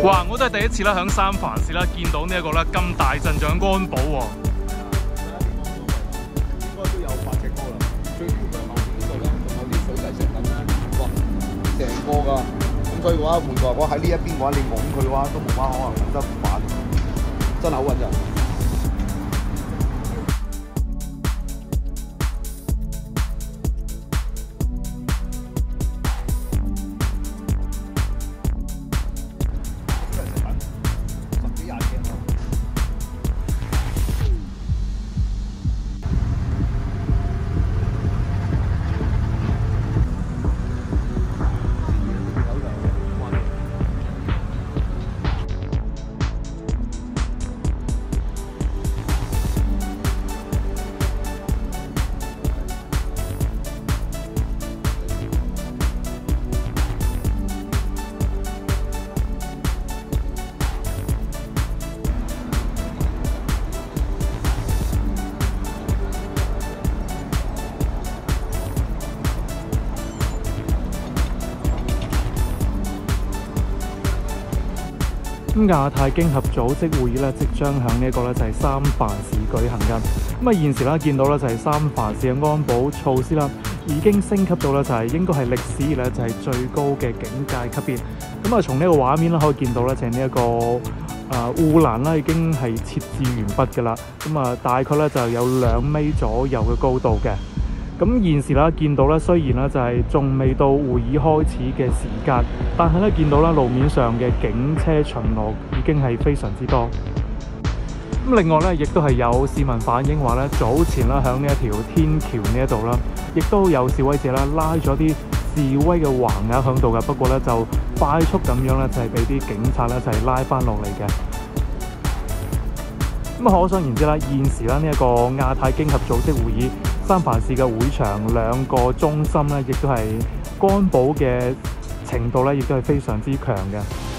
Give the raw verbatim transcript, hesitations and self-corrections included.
哇！我都係第一次啦，響三藩市啦見到呢一個咧咁大陣仗安保喎。 應該都有八尺高啦。最主要係後面呢度咧，仲有啲水泥石等啦，哇，成個㗎。咁所以嘅話，換句話講喺呢一邊嘅話，你拱佢嘅話，都冇乜可能拱得反，真係好穩陣。 咁亞太經合組織會議咧，即將響呢一個咧就係三藩市舉行㗎。咁啊現時咧見到咧就係三藩市嘅安保措施啦，已經升級到咧就係應該係歷史以嚟就係最高嘅警戒級別。咁啊從呢個畫面咧可以見到咧就係呢一個啊護欄啦已經係設置完畢㗎啦。咁啊大概咧就有兩米左右嘅高度嘅。咁現時啦，見到咧，雖然咧就係仲未到會議開始嘅時間，但係咧見到啦路面上嘅警車巡邏已經係非常之多。咁另外咧，亦都係有市民反映話咧，早前啦響呢一條天橋呢一度啦，亦都有示威者啦拉咗啲示威嘅橫額響度嘅，不過咧就快速咁樣咧就係俾啲警察咧就係拉翻落嚟嘅。咁可想而知啦，現時啦呢一個亞太經合組織會議，三藩市嘅會場兩個中心咧，亦都係安保嘅程度咧，亦都係非常之強嘅。